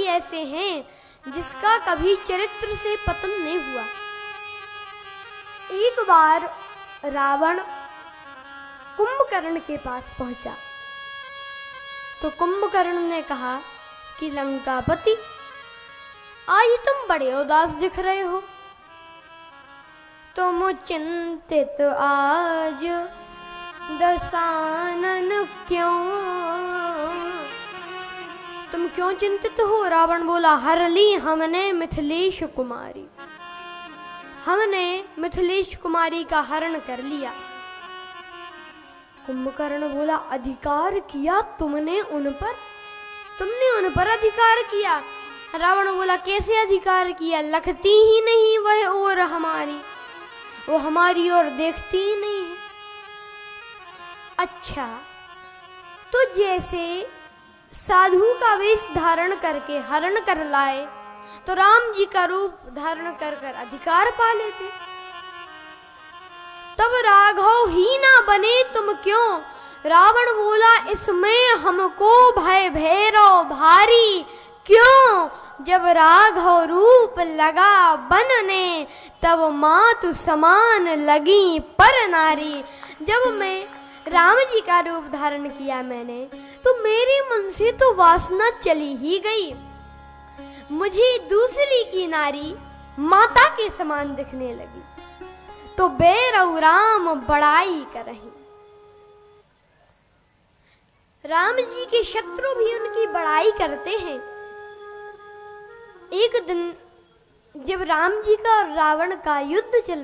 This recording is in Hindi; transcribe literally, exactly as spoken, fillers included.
ऐसे हैं जिसका कभी चरित्र से पतन नहीं हुआ। एक बार रावण कुंभकर्ण के पास पहुंचा तो कुंभकर्ण ने कहा कि लंकापति, आज तुम बड़े उदास दिख रहे हो। तुम चिंतित आज दशानन क्यों? तुम क्यों चिंतित हो? रावण बोला, हर ली हमने मिथिलेश कुमारी, हमने मिथिलेश कुमारी का हरण कर लिया। कुंभकर्ण बोला, अधिकार किया तुमने उन पर? तुमने उन पर अधिकार किया? रावण बोला, कैसे अधिकार किया? लखती ही नहीं वह और हमारी, वो हमारी ओर देखती ही नहीं है। अच्छा, तो जैसे साधु का वेश धारण करके हरण कर लाए तो राम जी का रूप धारण कर कर अधिकार पा लेते। तब राघव ही ना बने तुम क्यों? रावण बोला, इसमें हमको भय भैरव भारी क्यों? जब राघव रूप लगा बनने तब मातु समान लगी पर नारी। जब मैं राम जी का रूप धारण किया मैंने तो मेरे मन से तो वासना चली ही गई। मुझे दूसरी की नारी माता के समान दिखने लगी तो बैरव राम बड़ाई करहीं। राम जी के शत्रु भी उनकी बड़ाई करते हैं। एक दिन जब राम जी का और रावण का युद्ध चल